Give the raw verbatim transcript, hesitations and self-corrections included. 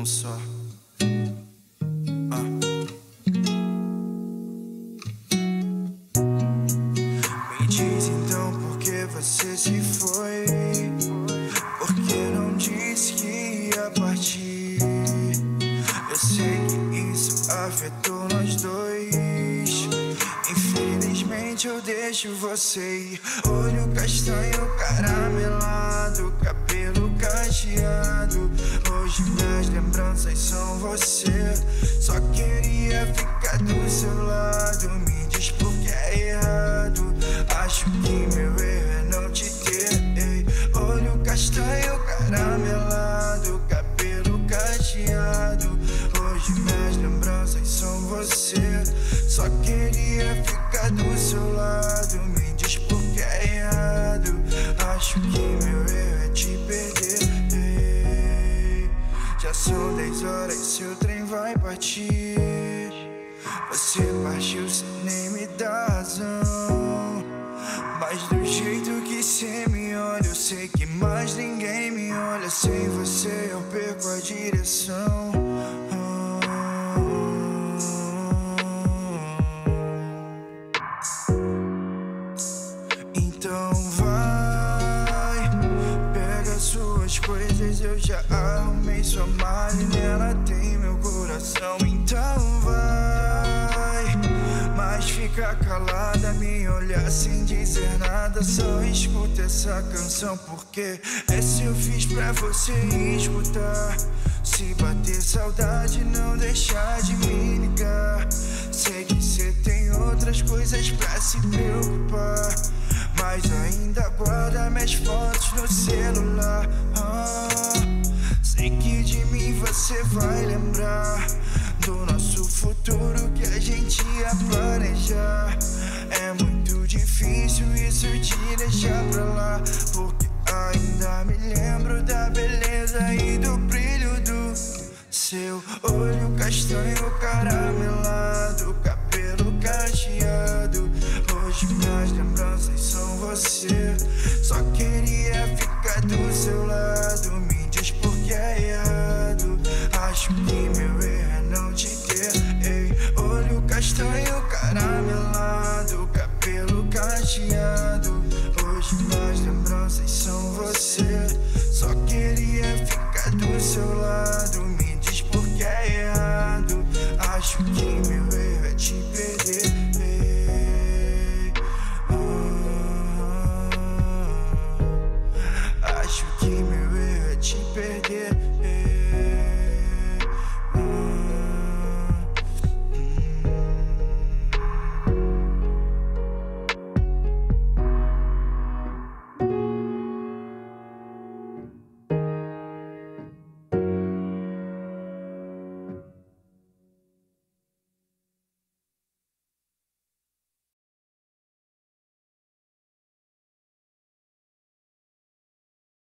um só. Ah. Me diz então por que você se foi, por que não disse que ia partir. Eu sei que isso afetou nós dois. Infelizmente eu deixo você ir. Olho castanho caramelado, cabelo cacheado. Hoje minhas lembranças são você. Só queria ficar do seu lado. Me diz por que é errado. Acho que meu erro é não te ter. Ei. Olho castanho caramelado, cabelo cacheado. Hoje minhas lembranças são você. Só queria ficar do seu lado. Me diz por que é errado. Acho que meu erro é te perder. Ei. Já são dez horas, seu trem vai partir. Você partiu sem nem me dar razão. Mas do jeito que cê me olha, eu sei que mais ninguém me olha. Sem você eu perco a direção. Então vai, pega suas coisas, eu já arrumei sua mala e nela tem meu coração. Então vai, mas fica calada, me olhar sem dizer nada. Só escuta essa canção porque essa eu fiz pra você escutar. Se bater saudade, não deixar de me ligar. Sei que cê tem outras coisas pra se preocupar, mas ainda guarda minhas fotos no celular. Ah, sei que de mim você vai lembrar, do nosso futuro que a gente ia planejar. É muito difícil isso te deixar pra lá, porque ainda me lembro da beleza e do brilho do seu olho castanho caramelado, cabelo cacheado. Hoje minhas lembranças são você. Só queria ficar do seu lado. Me diz por que é errado. Acho que meu erro é não te ter. Ei. Olho castanho caramelado, cabelo cacheado. Hoje minhas lembranças são você. Só queria ficar do seu lado.